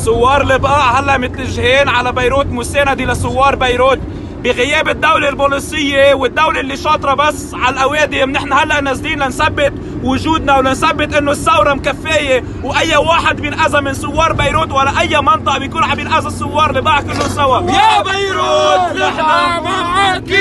ثوار البقاع هلا متجهين على بيروت مساندة لثوار بيروت بغياب الدولة البوليسية والدولة اللي شاطرة بس على الأوادم. نحن هلا نازلين لنثبت وجودنا ولنثبت انه الثورة مكفية، واي واحد بينأذى من ثوار بيروت ولا اي منطقة بيكون عم ينأذى الثوار البقاع كلهم سوا. يا بيروت نحن معك.